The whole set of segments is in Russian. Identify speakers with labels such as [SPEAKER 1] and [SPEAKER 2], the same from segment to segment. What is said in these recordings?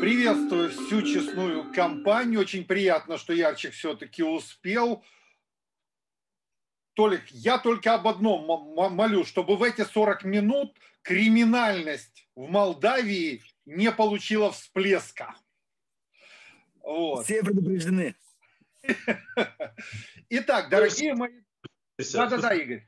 [SPEAKER 1] Приветствую всю честную компанию. Очень приятно, что Ярчик все-таки успел. Толик, я только об одном молю, чтобы в эти 40 минут криминальность в Молдавии не получила всплеска. Вот.
[SPEAKER 2] Все предупреждены.
[SPEAKER 1] Итак, дорогие мои... Да-да-да, Игорь.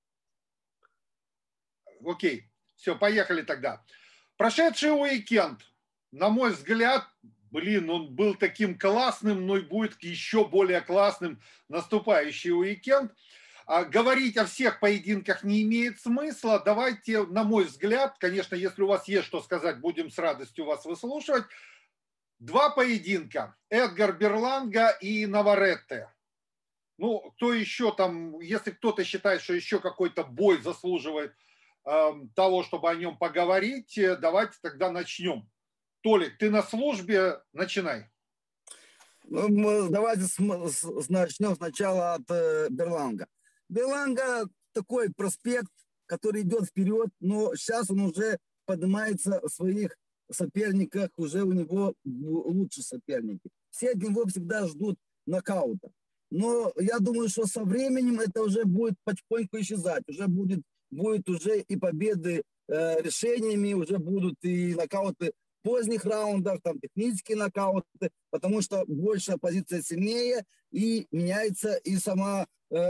[SPEAKER 1] Окей, все, поехали тогда. Прошедший уикенд, на мой взгляд, он был таким классным, но и будет еще более классным наступающий уикенд. Говорить о всех поединках не имеет смысла. Давайте, на мой взгляд, конечно, если у вас есть что сказать, будем с радостью вас выслушивать. Два поединка. Эдгар Берланга и Наваретте. Ну, кто еще там, если кто-то считает, что еще какой-то бой заслуживает того, чтобы о нем поговорить, давайте тогда начнем. Толик, ты на службе, начинай.
[SPEAKER 2] Давайте начнем сначала от Берланга. Берланга такой проспект, который идет вперед, но сейчас он уже поднимается в своих соперниках, уже у него лучше соперники. Все от него всегда ждут нокаута. Но я думаю, что со временем это уже будет потихоньку исчезать. Уже будет уже и победы решениями, уже будут и нокауты в поздних раундах, там технические нокауты, потому что больше оппозиция сильнее, и меняется и само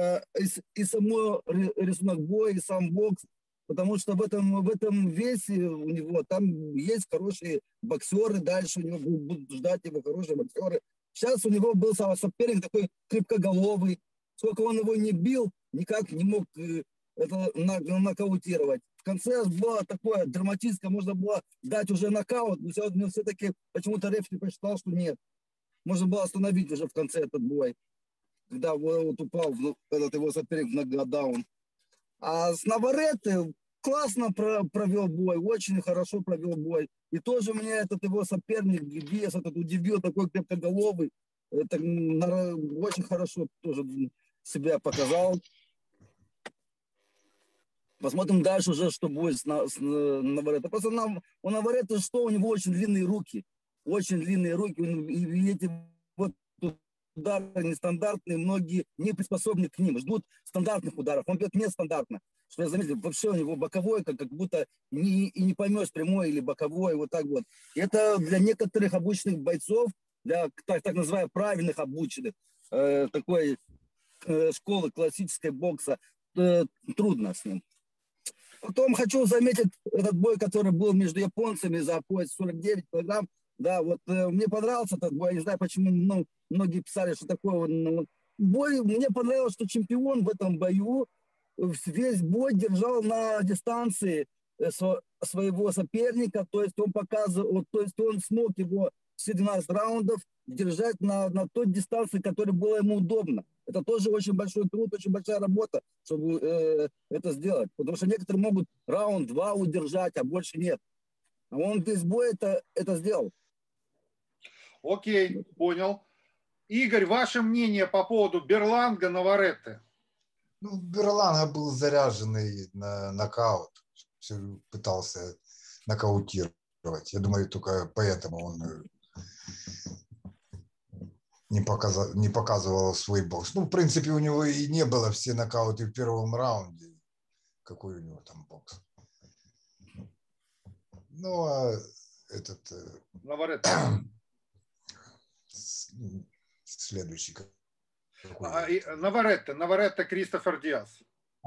[SPEAKER 2] рисунок боя, и сам бокс, потому что в этом весе у него там есть хорошие боксеры, дальше у него будут ждать его хорошие боксеры. Сейчас у него был соперник такой крепкоголовый, сколько он его не бил, никак не мог это нокаутировать. В конце было такое драматическое, можно было дать уже нокаут, но все-таки почему-то рефери посчитал, что нет. Можно было остановить уже в конце этот бой, когда вот упал этот его соперник в нокдаун. А с Наваретте классно провел бой, очень хорошо провел бой. И тоже меня этот его соперник Диас этот удивил, такой крепкоголовый. Это очень хорошо тоже себя показал. Посмотрим дальше уже, что будет с Наваретте. Просто у Наваретте что? У него очень длинные руки. Очень длинные руки. И эти вот удары нестандартные, многие не приспособлены к ним. Ждут стандартных ударов. Он бьет нестандартно. Что я заметил, вообще у него боковой, как будто не поймешь, прямой или боковой, вот так вот. И это для некоторых обученных бойцов, для так называемых правильных обученных, такой школы классической бокса, трудно с ним. Потом хочу заметить этот бой, который был между японцами за пояс 49 килограмм. Да, вот мне понравился этот бой. Я не знаю, почему многие писали, что такое бой. Мне понравилось, что чемпион в этом бою весь бой держал на дистанции своего соперника. То есть он показывал, то есть он смог его все 12 раундов держать на той дистанции, которая была ему удобна. Это тоже очень большой труд, очень большая работа, чтобы это сделать. Потому что некоторые могут раунд-два удержать, а больше нет. А он весь бой это сделал.
[SPEAKER 1] Окей, понял. Игорь, ваше мнение по поводу Берланга, Наваретте?
[SPEAKER 3] Ну, Берланга был заряженный на нокаут. Все пытался нокаутировать. Я думаю, только поэтому он не показывал свой бокс. Ну, в принципе, у него и не было все нокауты в первом раунде. Какой у него там бокс? Ну, а этот...
[SPEAKER 1] Наваретте.
[SPEAKER 3] Следующий.
[SPEAKER 1] Наваретте Кристофер Диас.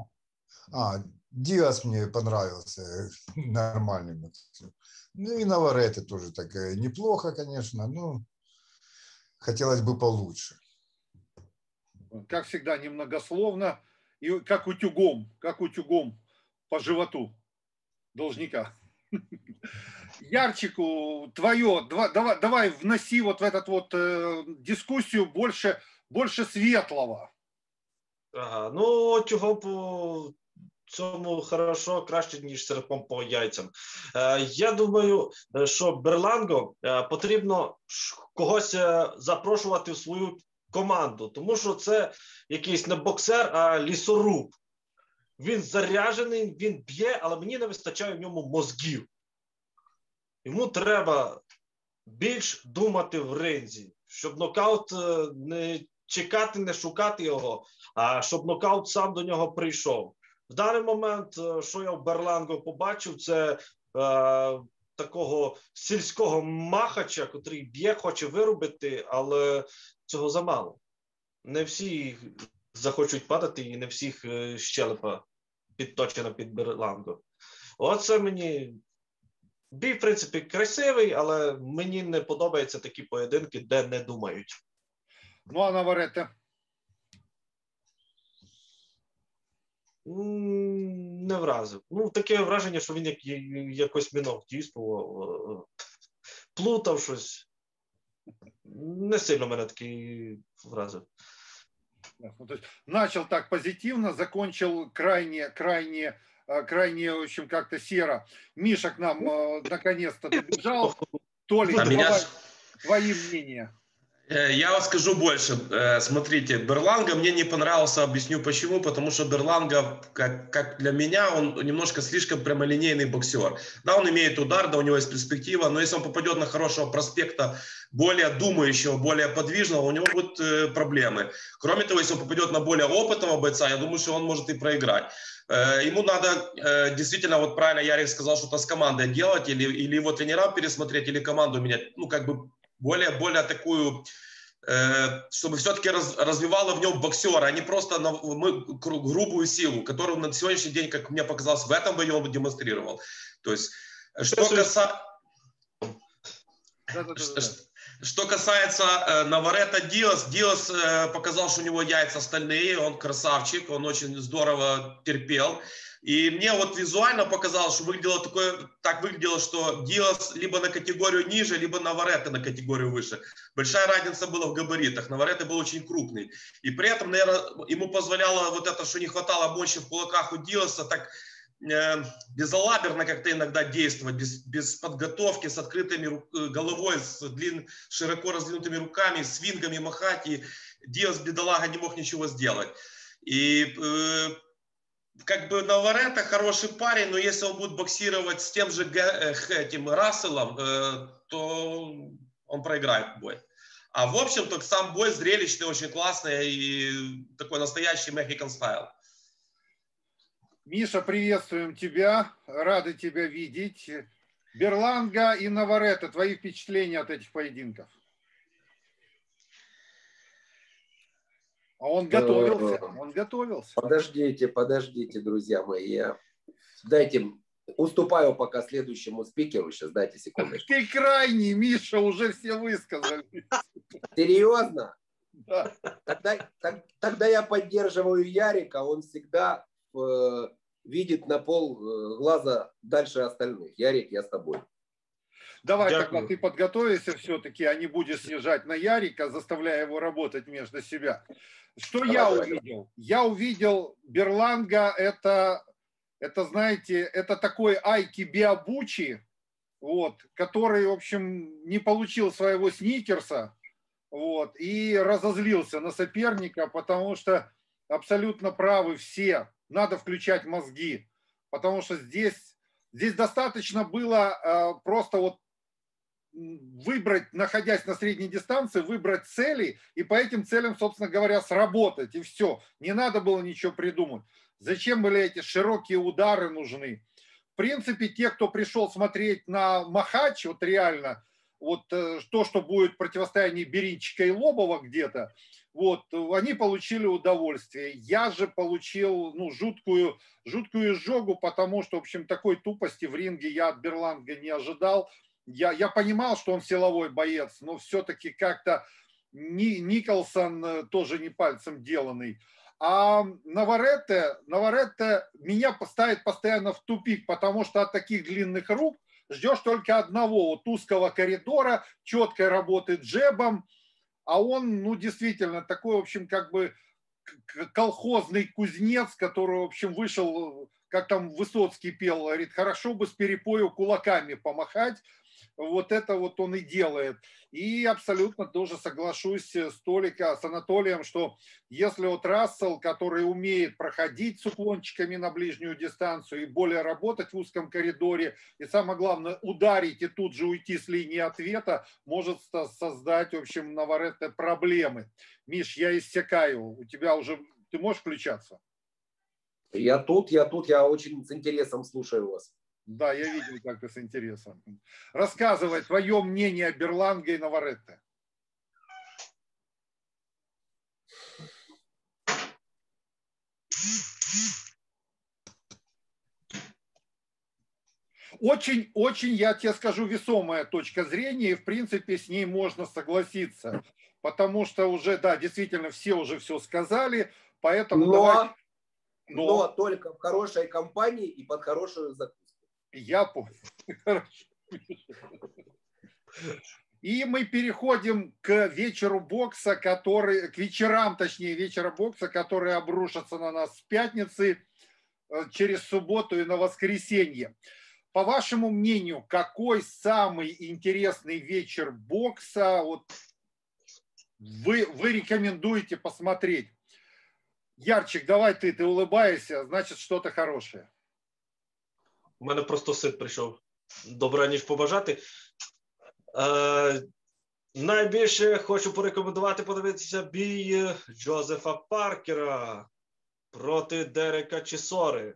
[SPEAKER 3] Диас мне понравился. Нормальный. Ну и Наваретте тоже так неплохо, конечно, но хотелось бы получше.
[SPEAKER 1] Как всегда, немногословно. И как утюгом по животу должника. Ярчику, твое, давай вноси вот в этот вот дискуссию больше светлого.
[SPEAKER 4] Ага, ну чого по цьому хорошо, краще, ніж серпом по яйцям. Я думаю, що Берланго потрібно когось запрошувати в свою команду, тому що це якийсь не боксер, а лісоруб. Він заряджений, він б'є, але мені не вистачає в ньому мозгів. Йому треба більш думати в ринзі, щоб нокаут не чекати, не шукати його, а щоб нокаут сам до нього прийшов. В даний момент, що я в Берланго побачив, це такого сільського махача, котрий б'є, хоче виробити, але цього замало. Не всі захочуть падати і не всіх щелепа підточена під Берланго. Оце мені... Бій, в принципі, красивий, але мені не подобаються такі поєдинки, де не думають.
[SPEAKER 1] Ну, а Наварете?
[SPEAKER 4] Не вразив. Ну, таке враження, що він якось мінок дійствував, плутав щось. Не сильно мене такий вразив.
[SPEAKER 1] Начал так позитивно, закончил крайне, в общем, как-то серо. Миша к нам наконец-то добежал. Толик, давай твои мнения.
[SPEAKER 5] Я вам скажу больше. Смотрите, Берланго мне не понравился, объясню почему. Потому что Берланго, как для меня, он немножко слишком прямолинейный боксер. Да, он имеет удар, да, у него есть перспектива, но если он попадет на хорошего проспекта, более думающего, более подвижного, у него будут проблемы. Кроме того, если он попадет на более опытного бойца, я думаю, что он может и проиграть. Ему надо действительно, вот правильно Ярик сказал, что-то с командой делать, или его тренера пересмотреть, или команду менять, ну, как бы более такую, чтобы все-таки развивало в нем боксера, а не просто грубую силу, которую на сегодняшний день, как мне показалось, в этом бою он демонстрировал. То есть, что касается Наварета Диас показал, что у него яйца стальные, он красавчик, он очень здорово терпел. И мне вот визуально показалось, что выглядело, что Диас либо на категорию ниже, либо Наварета на категорию выше. Большая разница была в габаритах. Наварета был очень крупный. И при этом, наверное, ему позволяло вот это, что не хватало мощи в кулаках у Диаса, так безалаберно как-то иногда действовать, без подготовки, с открытыми головой, с широко раздвинутыми руками, свингами махать. И Диас, бедолага, не мог ничего сделать. И как бы Наварета хороший парень, но если он будет боксировать с тем же этим Расселом, то он проиграет бой. А в общем-то сам бой зрелищный, очень классный и такой настоящий Mexican style.
[SPEAKER 1] Миша, приветствуем тебя, рады тебя видеть. Берланго и Наварета, твои впечатления от этих поединков? А он готовился,
[SPEAKER 6] Подождите, друзья мои. Уступаю пока следующему спикеру. Сейчас дайте секундочку.
[SPEAKER 1] Ты крайний, Миша, уже все высказали.
[SPEAKER 6] Серьезно?
[SPEAKER 1] Да.
[SPEAKER 6] Тогда я поддерживаю Ярика. Он всегда видит на пол глаза дальше остальных. Ярик, я с тобой.
[SPEAKER 1] Давай, тогда ты подготовишься все-таки, а не будешь снижать на Ярика, заставляя его работать между себя. Что я увидел? Я увидел Берланго, это, знаете, это такой Айки Биабучи, вот, который, в общем, не получил своего сникерса, вот, и разозлился на соперника, потому что абсолютно правы все, надо включать мозги, потому что здесь достаточно было просто вот выбрать, находясь на средней дистанции, выбрать цели и по этим целям, собственно говоря, сработать, и все. Не надо было ничего придумать. Зачем были эти широкие удары нужны? В принципе, те, кто пришел смотреть на Махач, вот реально, вот то, что будет противостояние Беринчика и Лобова где-то, вот, они получили удовольствие. Я же получил, ну, жуткую изжогу, потому что, в общем, такой тупости в ринге я от Берланго не ожидал. Я понимал, что он силовой боец, но все-таки как-то Николсон тоже не пальцем деланный. А Наварете меня ставит постоянно в тупик, потому что от таких длинных рук ждешь только одного, вот узкого коридора, четкой работы джебом, а он, ну, действительно, такой, в общем, как бы колхозный кузнец, который, в общем, вышел, как там Высоцкий пел, говорит, хорошо бы с перепою кулаками помахать. вот это вот он и делает. И абсолютно тоже соглашусь с Анатолием, что если вот Рассел, который умеет проходить с уклончиками на ближнюю дистанцию и более работать в узком коридоре, и самое главное, ударить и тут же уйти с линии ответа, может создать, в общем, Наваретте проблемы. Миш, я иссякаю. У тебя уже... Ты можешь включаться?
[SPEAKER 6] Я тут, я очень с интересом слушаю вас.
[SPEAKER 1] Да, я видел, как ты с интересом. Рассказывай твое мнение о Берланге и Наваретте. Очень, я тебе скажу, весомая точка зрения, и в принципе с ней можно согласиться. Потому что уже, да, действительно, все уже все сказали, поэтому давай...
[SPEAKER 6] Но только в хорошей компании и под хорошую закуску.
[SPEAKER 1] Я понял. Хорошо. И мы переходим к вечеру бокса, к вечерам, точнее, вечера бокса, которые обрушатся на нас с пятницы через субботу и на воскресенье. По вашему мнению, какой самый интересный вечер бокса вот вы рекомендуете посмотреть? Ярчик, давай ты улыбаешься, значит, что-то хорошее.
[SPEAKER 4] У мене просто син прийшов. Добра ніч побажати. Найбільше хочу порекомендувати подивитися бій Джозефа Паркера проти Дерека Чісори.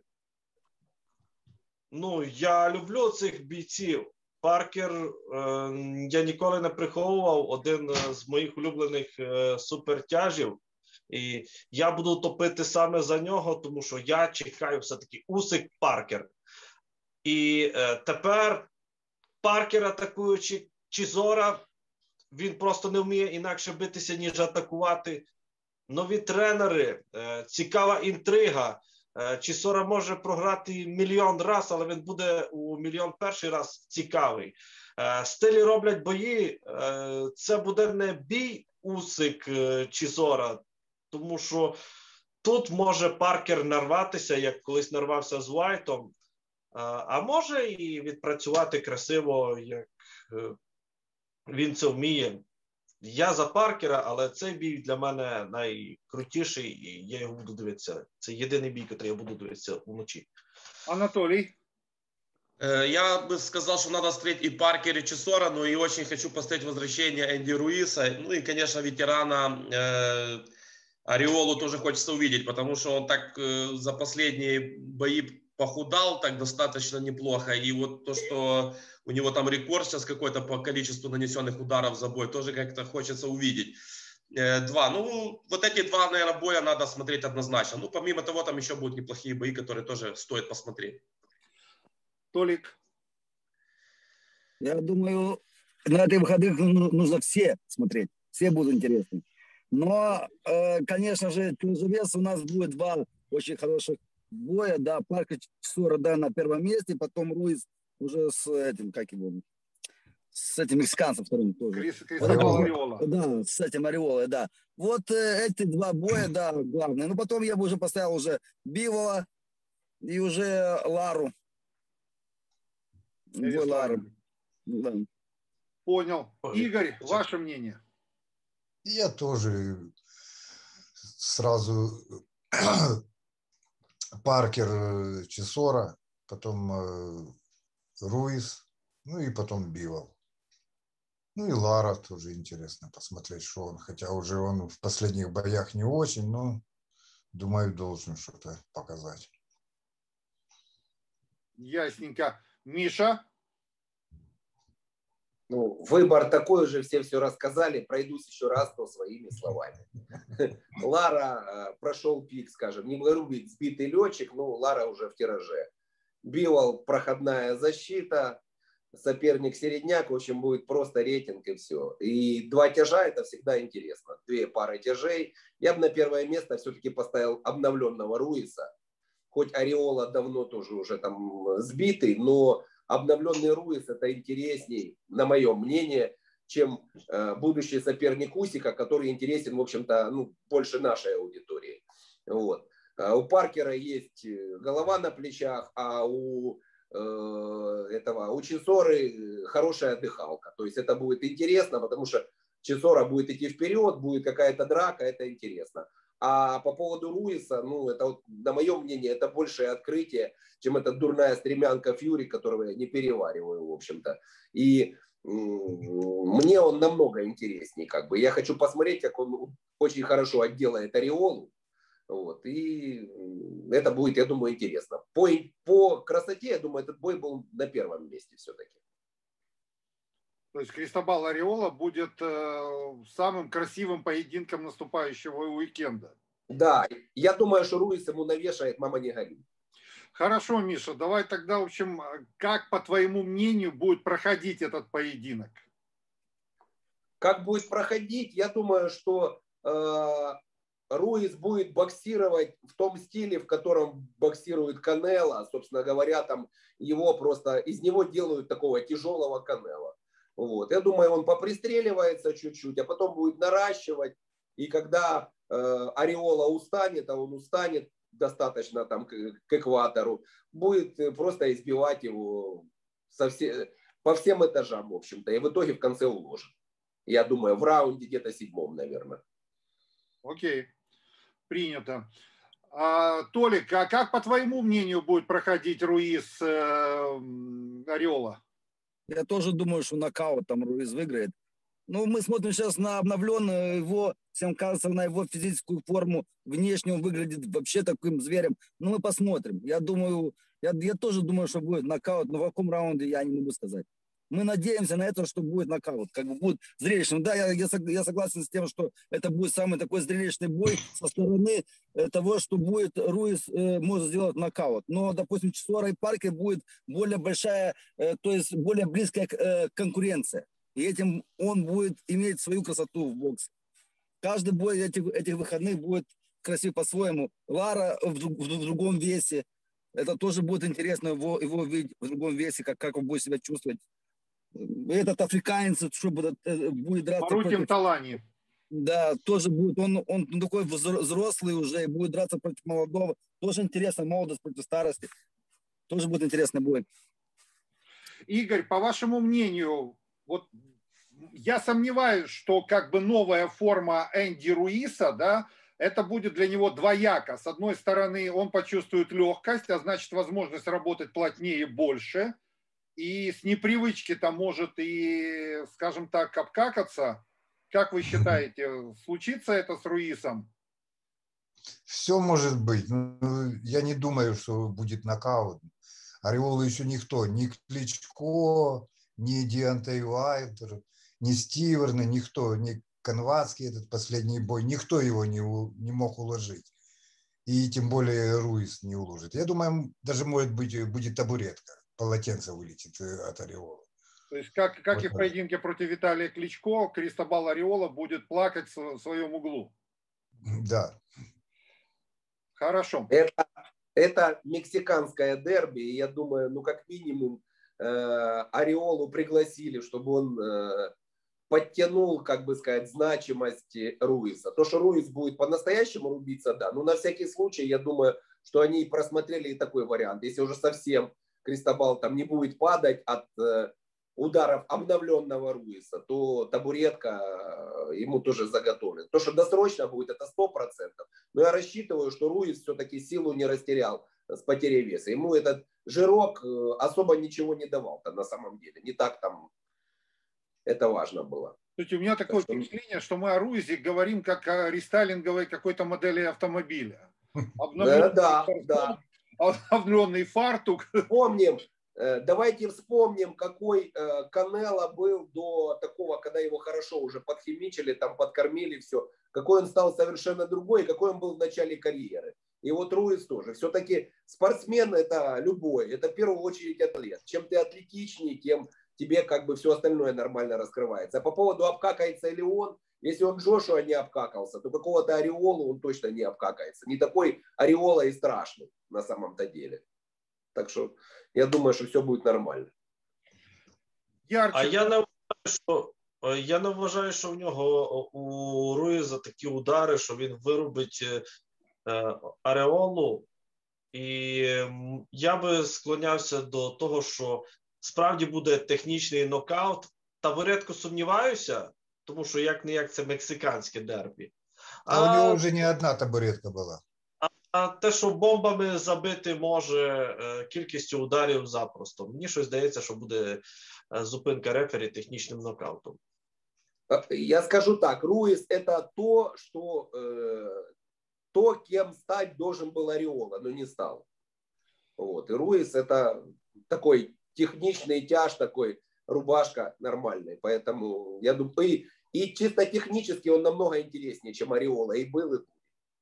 [SPEAKER 4] Ну, я люблю цих бійців. Паркер, я ніколи не приховував, один з моїх улюблених супертяжів. І я буду топити саме за нього, тому що я чекаю все-таки Усик Паркер. І тепер Паркер, атакуючи Чізора, він просто не вміє інакше битися, ніж атакувати. Нові тренери, цікава інтрига. Чізора може програти мільйон раз, але він буде у мільйон перший раз цікавий. Стилі роблять бої. Це буде не бій Усик Чізора, тому що тут може Паркер нарватися, як колись нарвався з Уайтом, а може і відпрацювати красиво, як він це вміє. Я за Паркера, але цей бій для мене найкрутіший, і я його буду дивитися. Це єдиний бій, який я буду дивитися вночі.
[SPEAKER 1] Анатолий?
[SPEAKER 5] Я бы сказал, что надо смотреть и Паркера, и Чесора, но и очень хочу посмотреть возвращение Энди Руиса. Ну и, конечно, ветерана Ариолу тоже хочется увидеть, потому что он так за последние бои похудал так достаточно неплохо. И вот то, что у него там рекорд сейчас какой-то по количеству нанесенных ударов за бой, тоже как-то хочется увидеть. Ну, вот эти два, наверное, боя надо смотреть однозначно. Ну, помимо того, там еще будут неплохие бои, которые тоже стоит посмотреть.
[SPEAKER 1] Толик?
[SPEAKER 2] Я думаю, на эти выходных нужно все смотреть. Все будут интересны. Но, конечно же, тяжеловес у нас будет два очень хороших боя. Да, Паркер Чесора, да, на первом месте. Потом Руис уже с этим, как его, с этим мексиканцем вторым тоже.
[SPEAKER 1] Ариола.
[SPEAKER 2] Да, с этим Ариолой, да. Вот эти два боя, да, главное. Но потом я бы уже поставил уже Бивола и уже Лару. Лару. Да.
[SPEAKER 1] Понял. Игорь, ваше мнение?
[SPEAKER 3] Я тоже сразу Паркер, Чесора, потом Руис, ну и потом Бивол. Ну и Лара тоже интересно посмотреть, что он, хотя уже он в последних боях не очень, но, думаю, должен что-то показать.
[SPEAKER 1] Ясненько. Миша?
[SPEAKER 6] Ну, выбор такой уже, все рассказали, пройдусь еще раз, но своими словами. Лара прошел пик, скажем, не говорю быть сбитый летчик, но Лара уже в тираже. Бивол проходная защита, соперник середняк, в общем, будет просто рейтинг и все. И два тяжа это всегда интересно, две пары тяжей. Я бы на первое место все-таки поставил обновленного Руиса, хоть Ариола давно тоже уже там сбитый, но обновленный Руис это интересней, на мое мнение, чем будущий соперник Усика, который интересен, в общем-то, ну, больше нашей аудитории. Вот. У Паркера есть голова на плечах, а у этого у Чесоры хорошая дыхалка. То есть это будет интересно, потому что Чесора будет идти вперед, будет какая-то драка, это интересно. А по поводу Руиса, ну, это, вот, на мое мнение, это большее открытие, чем эта дурная стремянка Фьюри, которую я не перевариваю, в общем-то. И мне он намного интереснее, как бы. Я хочу посмотреть, как он очень хорошо отделает Ариолу. Вот, и это будет, я думаю, интересно. По красоте, я думаю, этот бой был на первом месте все-таки.
[SPEAKER 1] То есть Кристобал Ариола будет самым красивым поединком наступающего уикенда.
[SPEAKER 6] Да, я думаю, что Руис ему навешает «мама не горюй».
[SPEAKER 1] Хорошо, Миша, давай тогда, в общем, как, по твоему мнению, будет проходить этот поединок?
[SPEAKER 6] Как будет проходить? Я думаю, что Руис будет боксировать в том стиле, в котором боксирует Канело. Собственно говоря, там его просто, из него делают такого тяжелого Канело. Вот. Я думаю, он попристреливается чуть-чуть, а потом будет наращивать. И когда Ариола устанет, а он устанет достаточно там к экватору, будет просто избивать его по всем этажам, в общем-то. И в итоге в конце уложит. Я думаю, в раунде где-то 7, наверное.
[SPEAKER 1] Окей, принято. Толик, а как, по твоему мнению, будет проходить Руис Ариола?
[SPEAKER 2] Я тоже думаю, что нокаут там Руис выиграет. Ну, мы смотрим сейчас на обновленную его, всем кажется, на его физическую форму. Внешне он выглядит вообще таким зверем. Ну, мы посмотрим. Я думаю, я тоже думаю, что будет нокаут, но в каком раунде я не могу сказать. Мы надеемся на это, что будет нокаут, как бы будет зрелищным. Да, я согласен с тем, что это будет самый такой зрелищный бой со стороны того, что будет Руис может сделать нокаут. Но, допустим, Чесора и Паркер будет более большая, то есть более близкая конкуренция. И этим он будет иметь свою красоту в боксе. Каждый бой этих выходных будет красив по-своему. Лара в другом весе. Это тоже будет интересно его видеть в другом весе, как он будет себя чувствовать. Этот африканец, что будет драться
[SPEAKER 1] против Талани.
[SPEAKER 2] Да, тоже будет. Он такой взрослый уже и будет драться против молодого. Тоже интересно, молодость против старости. Тоже будет интересный бой.
[SPEAKER 1] Игорь, по вашему мнению, вот я сомневаюсь, что как бы новая форма Энди Руиса, да, это будет для него двояко. С одной стороны, он почувствует легкость, а значит, возможность работать плотнее больше. И с непривычки-то может и, скажем так, обкакаться. Как вы считаете, случится это с Руисом?
[SPEAKER 3] Все может быть. Я не думаю, что будет нокаут. Ариолу еще никто, ни Кличко, ни Диантей Уайлдер, ни Стиверны, никто, ни Конватский, этот последний бой, никто его не мог уложить. И тем более Руис не уложит. Я думаю, даже, может быть, будет табуретка. Полотенце вылетит от Ариола.
[SPEAKER 1] То есть, как
[SPEAKER 3] вот
[SPEAKER 1] и в поединке против Виталия Кличко, Кристобал Ариола будет плакать в своем углу.
[SPEAKER 3] Да.
[SPEAKER 6] Хорошо. Это мексиканское дерби, и я думаю, ну, как минимум, Ариолу пригласили, чтобы он подтянул, как бы сказать, значимость Руиса. То, что Руис будет по-настоящему рубиться, да. Но на всякий случай, я думаю, что они просмотрели и такой вариант. Если уже совсем Кристобал там не будет падать от ударов обновленного Руиса, то табуретка ему тоже заготовлена. То, что досрочно будет, это 100%. Но я рассчитываю, что Руис все-таки силу не растерял с потерей веса. Ему этот жирок особо ничего не давал-то на самом деле. Не так там это важно было.
[SPEAKER 1] Слушайте, у меня такое впечатление, что мы о Руизе говорим как о рестайлинговой какой-то модели автомобиля. Обновленный фартук.
[SPEAKER 6] Помним. Давайте вспомним, какой Канело был до такого, когда его хорошо уже подхимичили, там подкормили, все. Какой он стал совершенно другой, какой он был в начале карьеры. И вот Руис тоже. Все-таки спортсмен это любой, это в первую очередь атлет. Чем ты атлетичнее, тем тебе как бы все остальное нормально раскрывается. А по поводу обкакается ли он, если он Джошуа не обкакался, то какого-то Ариолу он точно не обкакается. Не такой Ариола и страшный на самом-то деле. Так що я думаю, що все буде нормально.
[SPEAKER 4] А я не вважаю, що в нього у Руїза такі удари, що він вирубить Ареолу І я би склонявся до того, що справді буде технічний нокаут. Та рідко сумніваюся, тому що як-не-як це мексиканське дербі.
[SPEAKER 3] А у него уже не одна табуретка была.
[SPEAKER 4] А те, що бомбами забити може кількістю ударів запросто. Мені щось здається, що буде зупинка рефері технічним нокаутом.
[SPEAKER 6] Я скажу так, Руис это то, кем стать должен был Ариола, но не стал. Вот. И Руис это такой техничный тяж, такой рубашка нормальный. Поэтому я думаю, и чисто технически он намного интереснее, чем Ариола. И был, и был.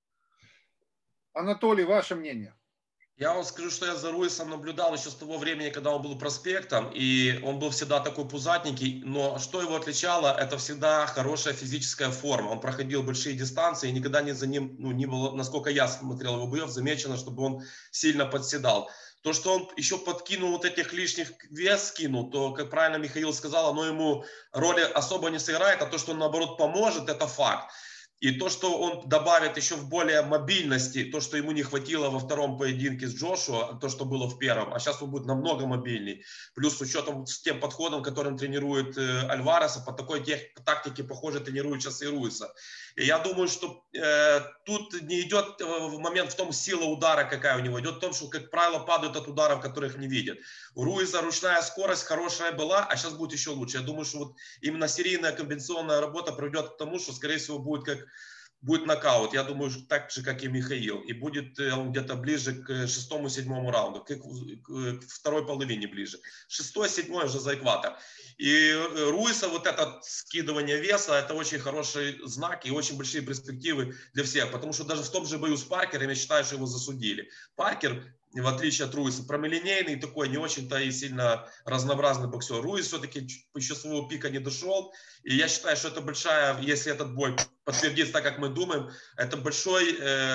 [SPEAKER 1] Анатолий, ваше мнение?
[SPEAKER 5] Я вам скажу, что я за Руисом наблюдал еще с того времени, когда он был проспектом, и он был всегда такой пузатенький, но что его отличало, это всегда хорошая физическая форма. Он проходил большие дистанции, и никогда за ним, не было, насколько я смотрел его боев, замечено, чтобы он сильно подседал. То, что он еще подкинул вот этих лишних вес, скинул, то, как правильно Михаил сказал, оно ему роли особо не сыграет, а то, что он, наоборот, поможет, это факт. И то, что он добавит еще в более мобильности, то, что ему не хватило во втором поединке с Джошуа, то, что было в первом, а сейчас он будет намного мобильней. Плюс с учетом с тем подходом, которым тренирует Альвареса, по такой тактике, похоже, тренирует сейчас и Руиса. И я думаю, что тут не идет момент в том, сила удара какая у него, идет в том, что, как правило, падают от ударов, которых не видят. У Руиса ручная скорость хорошая была, а сейчас будет еще лучше. Я думаю, что вот именно серийная комбинационная работа приведет к тому, что, скорее всего, будет нокаут. Я думаю, так же, как и Михаил. И будет он где-то ближе к 6-7 раунду, к второй половине ближе. 6-7 уже за экватор. И Руиса вот это скидывание веса, это очень хороший знак и очень большие перспективы для всех. Потому что даже в том же бою с Паркером, я считаю, что его засудили. Паркер, в отличие от Руиса, прямолинейный такой, не очень-то и сильно разнообразный боксер. Руис все-таки еще своего пика не дошел. И я считаю, что это большая, если этот бой подтвердится так, как мы думаем, это большой,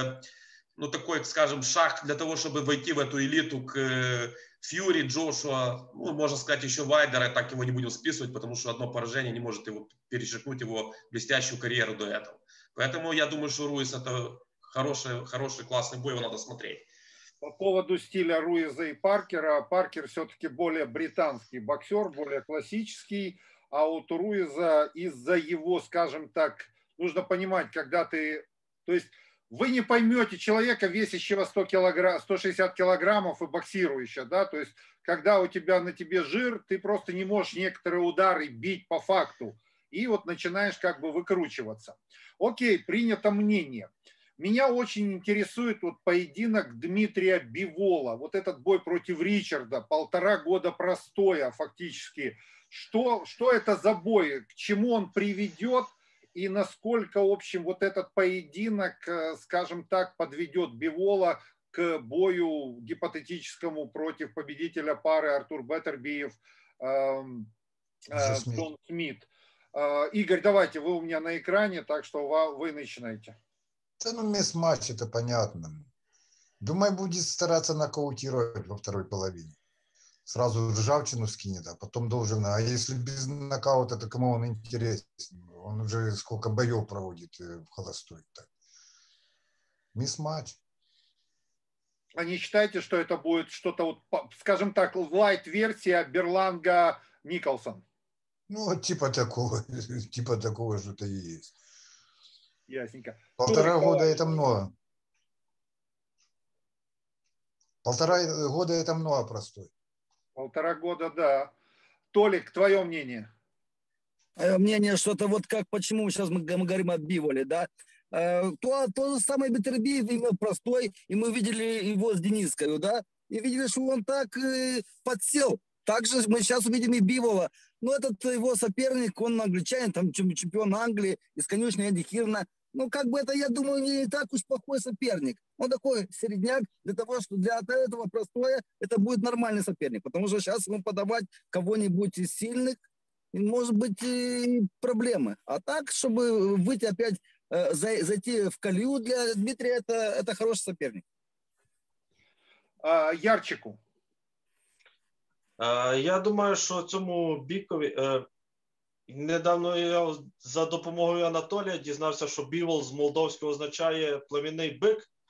[SPEAKER 5] такой, скажем, шаг для того, чтобы войти в эту элиту к Фьюри, Джошуа, можно сказать, еще Вайдера, так его не будем списывать, потому что одно поражение не может его перечеркнуть его блестящую карьеру до этого. Поэтому я думаю, что Руис это хороший, классный бой, его надо смотреть.
[SPEAKER 1] По поводу стиля Руиза и Паркера, Паркер все-таки более британский боксер, более классический, а вот у Руиза из-за его, скажем так, нужно понимать, когда ты, то есть вы не поймете человека, весящего 160 килограммов и боксирующего, да, то есть когда у тебя на тебе жир, ты просто не можешь некоторые удары бить по факту, и вот начинаешь как бы выкручиваться. Окей, принято мнение. Меня очень интересует вот поединок Дмитрия Бивола, вот этот бой против Ричарда, 1,5 года простоя фактически. Что это за бой, к чему он приведет и насколько, в общем, вот этот поединок, скажем так, подведет Бивола к бою гипотетическому против победителя пары Артур Беттербиев, Джон Смит. Игорь, давайте, вы у меня на экране, так что вы начинаете.
[SPEAKER 3] Да, мисс-матч, это понятно. Думаю, будет стараться нокаутировать во второй половине. Сразу ржавчину скинет, а потом должен... А если без нокаута, то кому он интересен? Он уже сколько боев проводит в холостой. Мисс-матч.
[SPEAKER 1] А не считаете, что это будет что-то, вот, скажем так, лайт-версия Берланга Николсон?
[SPEAKER 3] Типа такого что-то и есть.
[SPEAKER 1] Ясненько.
[SPEAKER 3] 1,5 года это много. 1,5 года это много простой.
[SPEAKER 1] 1,5 года, да. Толик, твое мнение?
[SPEAKER 2] Мнение, что это вот как, почему сейчас мы говорим о Биволе, да? То же самое Беттербиев имел простой, и мы видели его с Дениской, да? И видели, что он так подсел. Также мы сейчас увидим и Бивола. Но этот его соперник, он англичанин, там чемпион Англии, из конюшни Эдди Хирна. Как бы это, я думаю, не так уж плохой соперник. Он такой середняк для того, что для этого простоя это будет нормальный соперник. Потому что сейчас ему подавать кого-нибудь из сильных, может быть, и проблемы. А так, чтобы выйти опять, зайти в колею для Дмитрия, это хороший соперник.
[SPEAKER 1] Ярчику.
[SPEAKER 4] Я думаю, що цьому Бікові... Недавно я за допомогою Анатолія дізнався, що Бівол з молдовського означає племінний бик.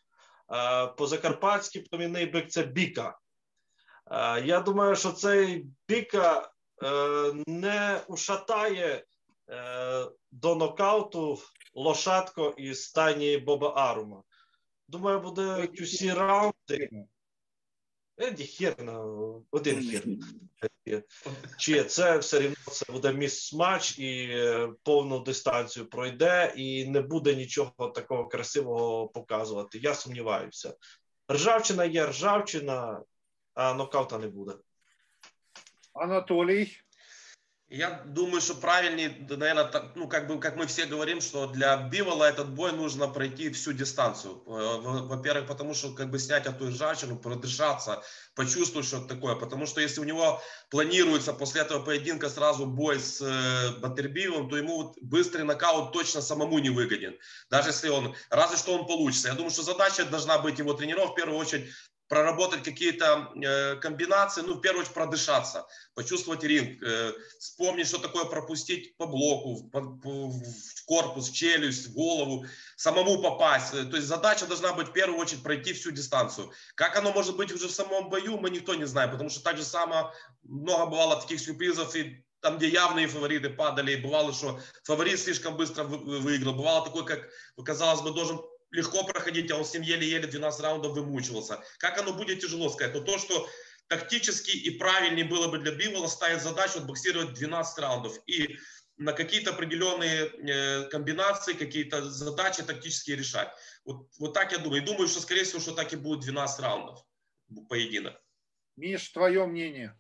[SPEAKER 4] по-закарпатськи племінний бик – це Біка. Я думаю, що цей Біка не ушатає до нокауту лошадко із стайні Боба Арума. Думаю, буде QC раунди. Херна, один хер. Чи це все рівно це буде міс-матч і повну дистанцію пройде, і не буде нічого такого красивого показувати. Я сумніваюся. Ржавчина є ржавчина, а нокаута не буде.
[SPEAKER 1] Анатолий?
[SPEAKER 5] Я думаю, что правильнее, наверное, ну, как мы все говорим, что для Бивола этот бой нужно пройти всю дистанцию. Во-первых, потому что снять эту ржавчину, продышаться, почувствовать, что это такое. Потому что если у него планируется после этого поединка сразу бой с Батырбиевым, то ему быстрый нокаут точно самому не выгоден. Даже если разве что он получится. Я думаю, что задача должна быть его тренеров в первую очередь проработать какие-то комбинации, в первую очередь продышаться, почувствовать ринг, вспомнить, что такое пропустить по блоку, в корпус, в челюсть, в голову, самому попасть. То есть задача должна быть в первую очередь пройти всю дистанцию. Как оно может быть уже в самом бою, мы никто не знаем, потому что так же само много бывало таких сюрпризов, и там, где явные фавориты падали, и бывало, что фаворит слишком быстро выиграл, бывало такое, как, казалось бы, должен легко проходить, а он с ним еле-еле 12 раундов вымучивался. Как оно будет, тяжело сказать. Но то, что тактически и правильнее было бы для Бивола ставить задачу отбоксировать 12 раундов и на какие-то определенные комбинации, какие-то задачи тактические решать. Вот так я думаю. И думаю, что, скорее всего, что так и будет 12 раундов поединок.
[SPEAKER 1] Миш, твое мнение?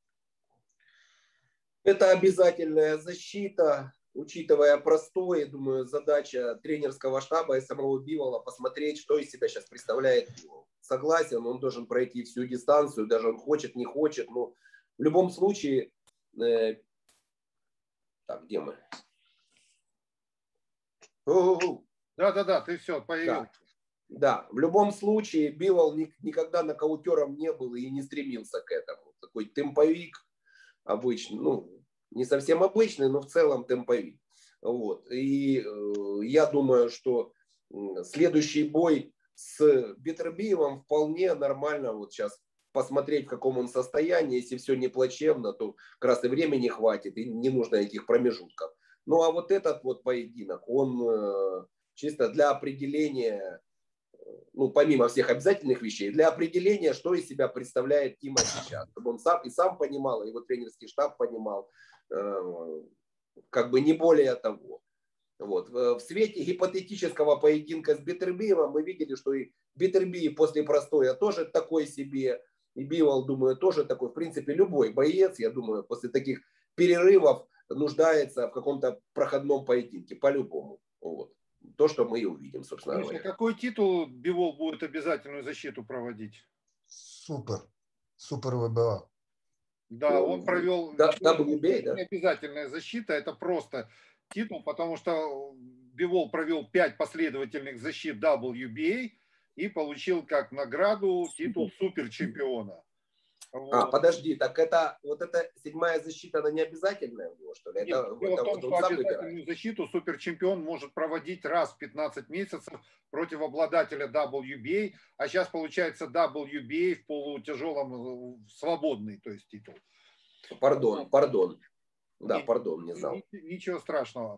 [SPEAKER 6] Это обязательная защита. Учитывая простое, думаю, задача тренерского штаба и самого Бивола посмотреть, что из себя сейчас представляет Бивол. Согласен, он должен пройти всю дистанцию, даже он хочет, не хочет. Но в любом случае... Так, где мы?
[SPEAKER 1] Да, ты все, появился.
[SPEAKER 6] Да, в любом случае Бивол никогда нокаутером не был и не стремился к этому. Такой темповик обычный, не совсем обычный, но в целом темповик. Вот. И я думаю, что следующий бой с Бетербиевым вполне нормально вот сейчас посмотреть, в каком он состоянии. Если все не плачевно, то как раз и времени хватит, и не нужно этих промежутков. Ну а вот этот вот поединок, он чисто для определения, помимо всех обязательных вещей, для определения, что из себя представляет Тима сейчас. Чтобы он сам понимал, и его тренерский штаб понимал, не более того. Вот. В свете гипотетического поединка с Бетербиевым мы видели, что и Бетербиев после простоя тоже такой себе, и Бивол, думаю, тоже такой. В принципе, любой боец, я думаю, после таких перерывов нуждается в каком-то проходном поединке, по-любому. Вот. То, что мы и увидим, собственно говоря.
[SPEAKER 1] Какой титул Бивол будет обязательную защиту проводить?
[SPEAKER 3] Супер ВБА.
[SPEAKER 1] Да, он провел
[SPEAKER 6] WBA, да?
[SPEAKER 1] Необязательная защита, это просто титул, потому что Бивол провел 5 последовательных защит WBA и получил как награду титул суперчемпиона.
[SPEAKER 6] Вот. Подожди, так это вот эта 7-я защита, она не обязательная у него, что ли?
[SPEAKER 1] Нет, дело в том, что обязательную защиту суперчемпион может проводить раз в 15 месяцев против обладателя WBA, а сейчас получается WBA в полутяжелом свободный, то есть титул.
[SPEAKER 6] Пардон. Да, пардон, не знал.
[SPEAKER 1] Ничего страшного.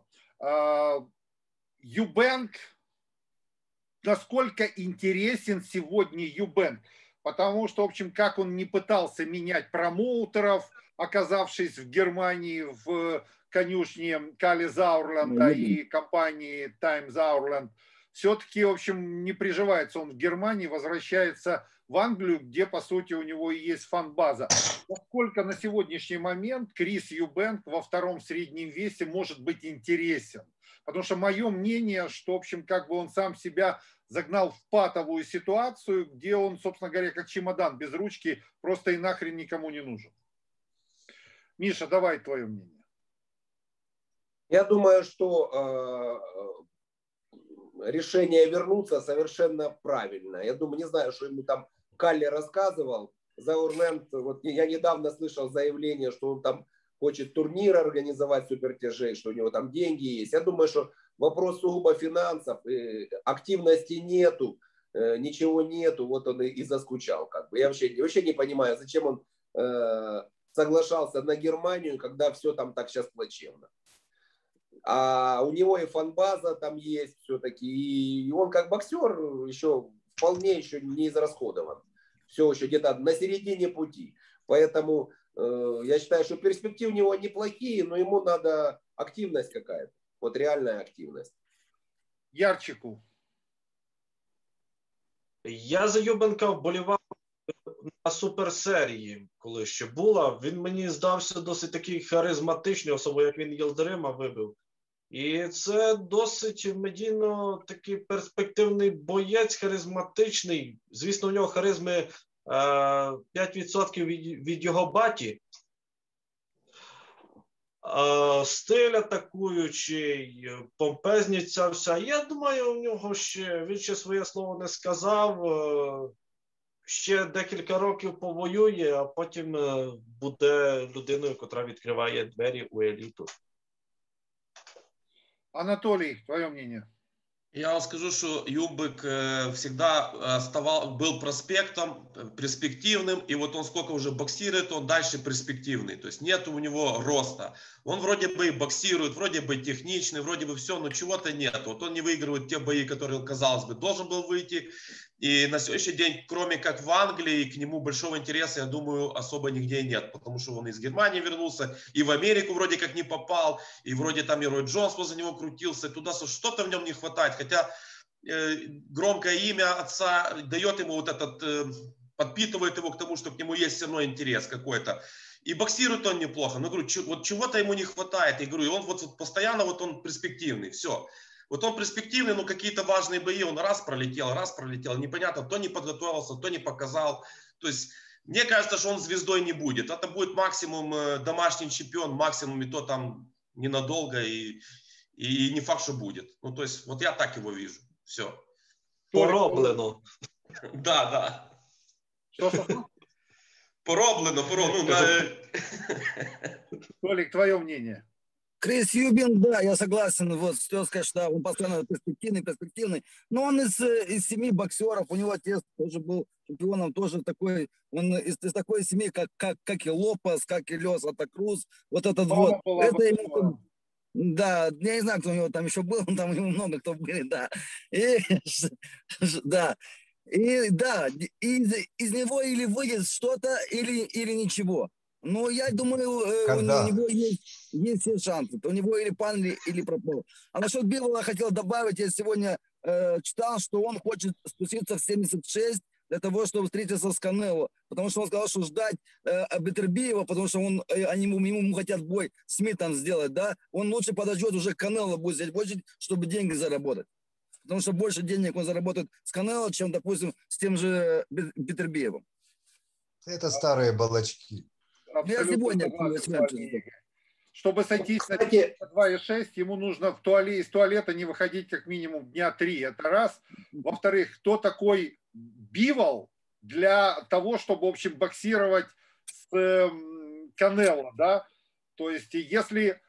[SPEAKER 1] Юбэнк, насколько интересен сегодня Юбэнк? Потому что, в общем, как он не пытался менять промоутеров, оказавшись в Германии в конюшне Кали Заурланда и компании Time Заурланд, все-таки, в общем, не приживается он в Германии, возвращается в Англию, где, по сути, у него и есть фан-база. Насколько на сегодняшний момент Крис Юбэнк во втором среднем весе может быть интересен? Потому что мое мнение, что, в общем, он сам себя загнал в патовую ситуацию, где он, собственно говоря, как чемодан без ручки, просто и нахрен никому не нужен. Миша, давай твое мнение.
[SPEAKER 6] Я думаю, что решение вернуться совершенно правильно. Я думаю, не знаю, что ему там Калли рассказывал. Заурланд, вот я недавно слышал заявление, что он там хочет турнир организовать супертяжей, что у него там деньги есть. Я думаю, что вопрос сугубо финансов, активности нету. ничего нету, вот он и заскучал. Как бы. Я вообще не понимаю, зачем он соглашался на Германию, когда все там так сейчас плачевно. А у него и фан-база там есть все-таки, и он как боксер еще вполне еще не израсходован. Все еще где-то на середине пути. Поэтому я считаю, что перспективы у него неплохие, но ему надо активность какая-то. Вот реальная активность.
[SPEAKER 1] Ярчику.
[SPEAKER 4] Я за Юбенка вболівав на суперсерії, коли ще була. Він мені здався досить такий харизматичний, особливо як він Єлдерима вибив. І це досить медійно такий перспективний боєць, харизматичний. Звісно, у нього харизми 5% від його баті. Стиль атакуючий, помпезність ця вся. Я думаю, у нього він ще своє слово не сказав. Ще декілька років повоює, а потім буде людиною, яка відкриває двері у еліту.
[SPEAKER 1] Анатолий, твое мнение?
[SPEAKER 5] Я вам скажу, что Юбик всегда был проспектом, перспективным, и вот он сколько уже боксирует, он дальше перспективный, то есть нет у него роста. Он вроде бы боксирует, вроде бы техничный, вроде бы все, но чего-то нет. Вот он не выигрывает те бои, которые, казалось бы, должен был выйти. И на сегодняшний день, кроме как в Англии, к нему большого интереса, я думаю, особо нигде нет, потому что он из Германии вернулся, и в Америку вроде как не попал, и вроде там и Рой Джонс возле него крутился, туда что-то в нем не хватает, хотя громкое имя отца дает ему вот этот, подпитывает его к тому, что к нему есть все равно интерес какой-то. И боксирует он неплохо, но говорю, вот чего-то ему не хватает, и говорю, и он вот постоянно вот он перспективный, все. Вот он перспективный, но какие-то важные бои он раз пролетел, непонятно, то не подготовился, то не показал. То есть мне кажется, что он звездой не будет. Это будет максимум домашний чемпион, максимум и то там ненадолго, и не факт, что будет. Ну, то есть вот я так его вижу. Все.
[SPEAKER 4] Пороблено.
[SPEAKER 5] Да.
[SPEAKER 1] Что?
[SPEAKER 5] Пороблено.
[SPEAKER 1] Толик, твое мнение?
[SPEAKER 2] Крис Юбин, да, я согласен, вот, что сказать, что он постоянно перспективный, но он из 7 боксеров, у него отец тоже был чемпионом, тоже такой, он из такой семьи, как и Лопес, как и Лёс Атакрус, вот этот вот, это ему, да, я не знаю, кто у него там еще был, там у него много кто были, да, из него или выйдет что-то, или ничего. Но я думаю, у него есть все шансы. У него или пан, или пропал. А насчет Бивола хотел добавить, я сегодня читал, что он хочет спуститься в 76 для того, чтобы встретиться с Канело. Потому что он сказал, что ждать Бетербиева, потому что они ему хотят бой с Смитом сделать, да, он лучше подождет, уже Канело будет взять больше, чтобы деньги заработать. Потому что больше денег он заработает с Канело, чем, допустим, с тем же Бетербиевым.
[SPEAKER 3] Это старые балачки.
[SPEAKER 1] Чтобы сойтись на 2,6, ему нужно из туалета не выходить как минимум дня 3. Это раз. Во-вторых, кто такой Бивол для того, чтобы, в общем, боксировать с Канело, да? То есть, если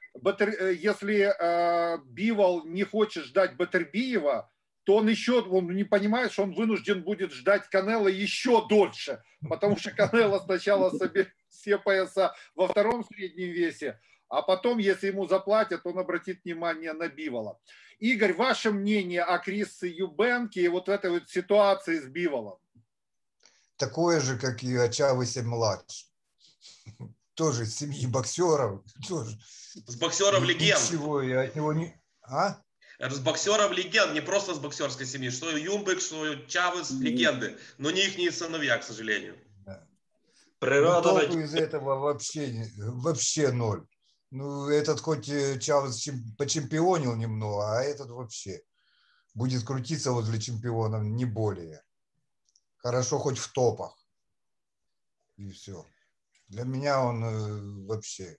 [SPEAKER 1] Бивол не хочет ждать Бетербиева, то он не понимает, что он вынужден будет ждать Канело еще дольше, потому что Канело сначала соберет все пояса во втором среднем весе, а потом, если ему заплатят, он обратит внимание на Бивола. Игорь, ваше мнение о Крисе Юбенке и вот этой вот ситуации с Биволом?
[SPEAKER 3] Такое же, как и о Чавесе-младшем. Тоже из семьи боксеров. Тоже.
[SPEAKER 5] С боксеров легенд.
[SPEAKER 3] Ничего, я от него не... А?
[SPEAKER 5] С боксеров легенд, не просто с боксерской семьи. Что Юмбек, что Чавес легенды, но не их сыновья, к сожалению.
[SPEAKER 3] Природа... Ну, толку из этого вообще ноль. Ну, этот хоть Чавес почемпионил немного, а этот вообще будет крутиться возле чемпионов, не более. Хорошо хоть в топах. И все. Для меня он вообще...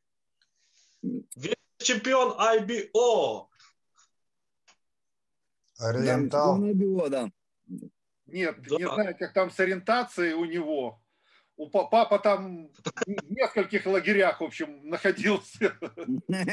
[SPEAKER 4] Чемпион IBO.
[SPEAKER 3] Ориентал.
[SPEAKER 2] Да.
[SPEAKER 1] Нет, не знаю, как там с ориентацией у него. Папа там в нескольких лагерях, в общем, находился.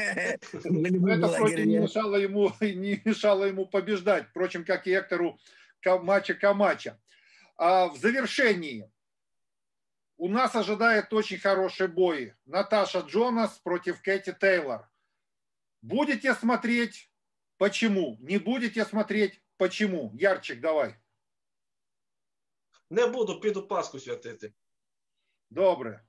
[SPEAKER 1] Это, впрочем, не мешало ему побеждать. Впрочем, как и Эктору матча Камача. А в завершении у нас ожидает очень хороший бой. Наташа Джонас против Кэти Тейлор. Будете смотреть? Почему? Не будете смотреть? Почему? Ярчик, давай.
[SPEAKER 4] Не буду, піду Пасху святити.
[SPEAKER 1] Добре.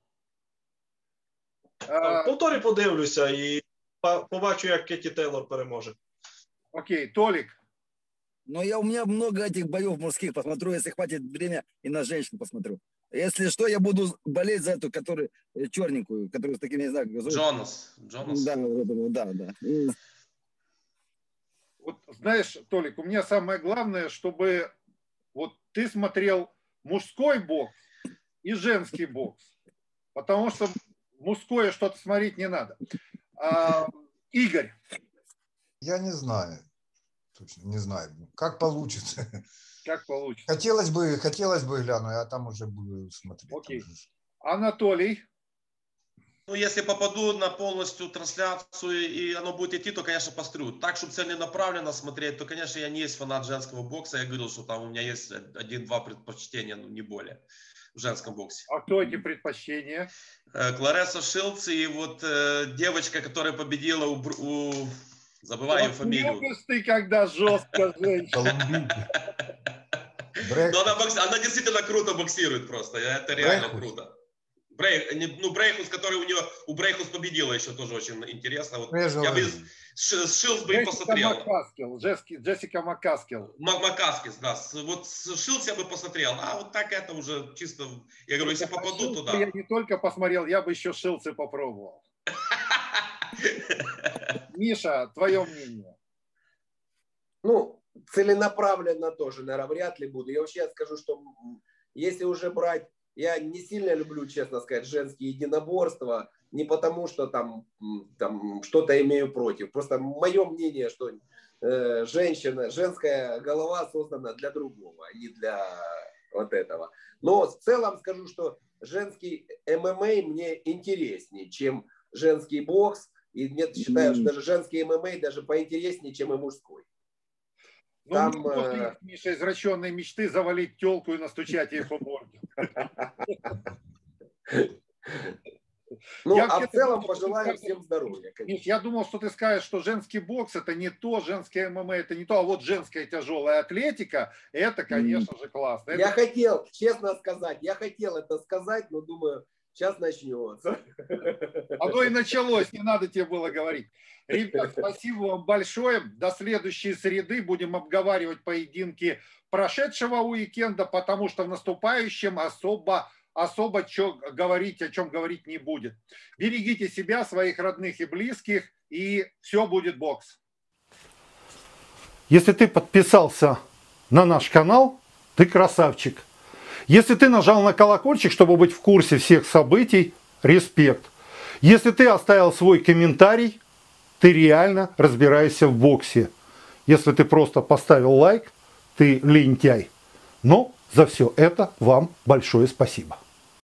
[SPEAKER 4] Повторі подивлюся і побачу, як Кеті Тейлор переможе.
[SPEAKER 1] Окей, Толик.
[SPEAKER 2] Но у меня много этих боев мужских посмотрю, если хватит времени, и на женщин посмотрю. Если что, я буду болеть за эту, которую черненькую, которую с такими, не знаю, как зовут.
[SPEAKER 5] Джонас.
[SPEAKER 2] Да.
[SPEAKER 1] Вот знаешь, Толик, у меня самое главное, чтобы вот ты смотрел мужской бокс и женский бокс. Потому что мужское что-то смотреть не надо. Игорь.
[SPEAKER 3] Я не знаю. Точно не знаю. Как получится.
[SPEAKER 1] Как получится.
[SPEAKER 3] Хотелось бы глянуть, а там уже буду смотреть.
[SPEAKER 1] Окей. Анатолий.
[SPEAKER 5] Ну, если попаду на полностью трансляцию и оно будет идти, то, конечно, посмотрю. Так, чтобы целенаправленно смотреть, то, конечно, я не есть фанат женского бокса. Я говорил, что там у меня есть 1-2 предпочтения, ну, не более, в женском боксе.
[SPEAKER 1] А кто эти предпочтения?
[SPEAKER 5] Клареса Шилдс и вот девочка, которая победила забываю ее фамилию.
[SPEAKER 1] Любишь ты, когда жестко женщина.
[SPEAKER 5] Но она действительно круто боксирует просто. Это реально круто. Брейхус, который у Брейхус победила еще тоже очень интересно. Вот я бы с Шилдс бы и посмотрел.
[SPEAKER 1] Джессика Макаскел.
[SPEAKER 5] Макаскис, да. Вот с Шилдс я бы посмотрел. А вот так это уже чисто... Я говорю, если попаду туда...
[SPEAKER 1] Я не только посмотрел, я бы еще Шилдс и попробовал. Миша, твое мнение?
[SPEAKER 6] Ну, целенаправленно тоже, наверное, вряд ли буду. Я вообще скажу, что если уже брать... Я не сильно люблю, честно сказать, женские единоборства. Не потому, что там что-то имею против. Просто мое мнение, что женская голова создана для другого, а не для вот этого. Но в целом скажу, что женский ММА мне интереснее, чем женский бокс. И я считаю, что даже женский ММА даже поинтереснее, чем и мужской.
[SPEAKER 1] Ну, там, после Миша извращенной мечты завалить телку и настучать ей по морде.
[SPEAKER 6] Ну, а в целом пожелаю всем здоровья.
[SPEAKER 1] Миш, я думал, что ты скажешь, что женский бокс это не то, женское ММА это не то, а вот женская тяжелая атлетика, это, конечно же, классно.
[SPEAKER 6] Я хотел, честно сказать, это сказать, но думаю, сейчас начнется.
[SPEAKER 1] Оно и началось, не надо тебе было говорить. Ребят, спасибо вам большое. До следующей среды будем обговаривать поединки прошедшего уикенда, потому что в наступающем особо о чем говорить не будет. Берегите себя, своих родных и близких, и все будет бокс. Если ты подписался на наш канал, ты красавчик. Если ты нажал на колокольчик, чтобы быть в курсе всех событий, респект. Если ты оставил свой комментарий, ты реально разбираешься в боксе. Если ты просто поставил лайк, ты лентяй. Но за все это вам большое спасибо.